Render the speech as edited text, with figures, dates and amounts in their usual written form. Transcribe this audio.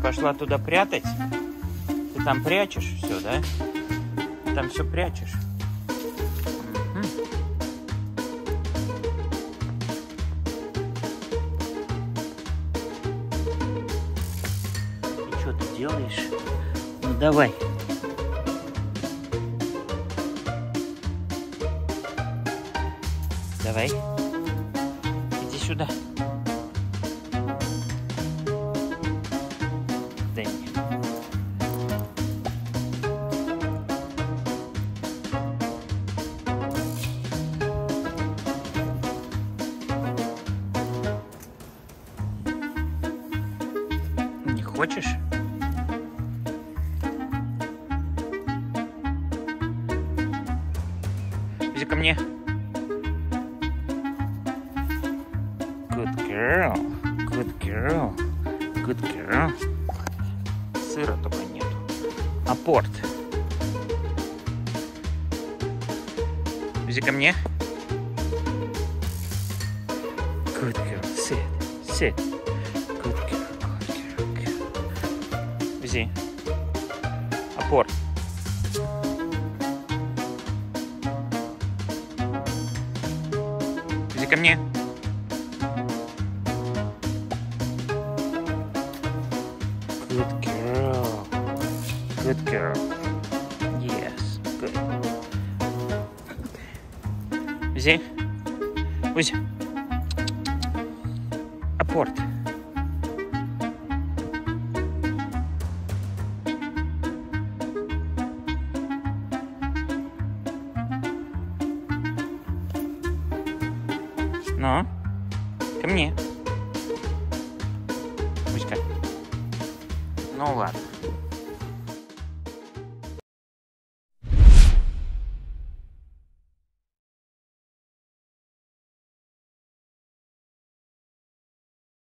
пошла туда прятать? Ты там прячешь все, да? Ты там все прячешь. И что ты делаешь? Ну давай. Давай. Иди сюда. Дай мне. Не хочешь? Иди ко мне. Good girl. Good girl. Good girl. Сыра только нету. Апорт. Иди ко мне. Good girl. Sit. Sit. Good girl. Good girl. Иди. Апорт. Иди ко мне. Good girl. Good girl. Yes. Good. Иди. Иди. Апорт. Ну, ко мне. Муська. Ну ладно.